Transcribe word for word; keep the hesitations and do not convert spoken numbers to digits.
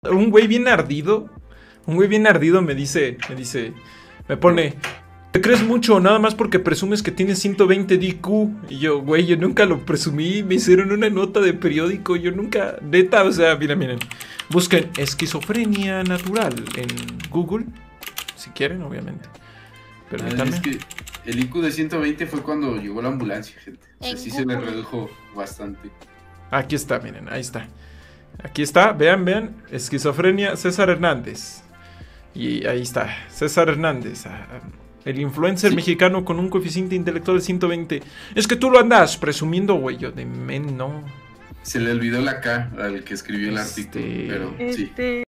Un güey bien ardido, un güey bien ardido me dice, me dice, me pone, te crees mucho nada más porque presumes que tienes ciento veinte de I Q. Y yo, güey, yo nunca lo presumí, me hicieron una nota de periódico, yo nunca, neta, o sea, miren, miren, busquen esquizofrenia natural en Google, si quieren, obviamente. Permítanme. Es que el I Q de ciento veinte fue cuando llegó la ambulancia, gente. O sea, sí se le redujo bastante. Aquí está, miren, ahí está. Aquí está, vean, vean, esquizofrenia, César Hernández. Y ahí está, César Hernández, el influencer sí. mexicano con un coeficiente intelectual de ciento veinte. Es que tú lo andas presumiendo, güey, yo de men, no. Se le olvidó la K al que escribió el este... artículo, pero sí.